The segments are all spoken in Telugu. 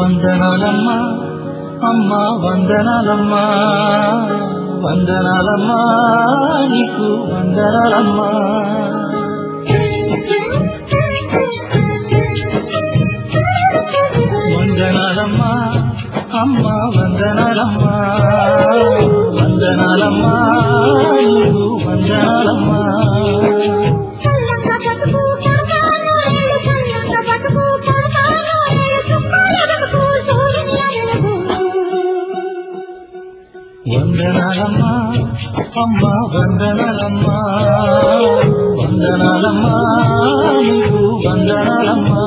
వందనాలమ్మా అమ్మా వందనాలమ్మా వందనాలమ్మా నీకు వందనాలమ్మా వందనాలమ్మా అమ్మా వందనాలమ్మా వందనాలమ్మా నీకు వందనాలమ్మా వందనాలమ్మా అమ్మా వందనాలమ్మా వందనాలమ్మా నీకు వందనాలమ్మా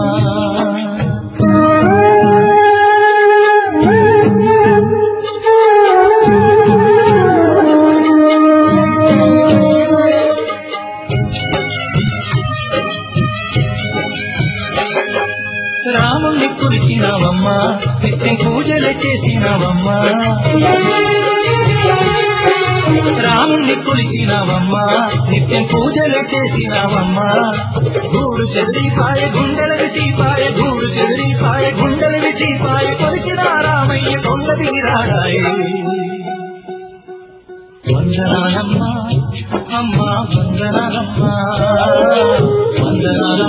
రాముణ్ణి కొలిచినావమ్మా నిత్యం పూజలు చేసినావమ్మా రాముణ్ణి కొలిచినావమ్మా నిత్యం పూజలు చేసినావమ్మా గూడు చెదిరిపాయ గుండెల విసిపాయ గూడు చెదిరిపాయ గుండెల విసిపాయ కొలిచిన రామయ్య కొండ దిగిరాడాయే వందనాలమ్మా అమ్మా వందనాలమ్మా వందనాలమ్మా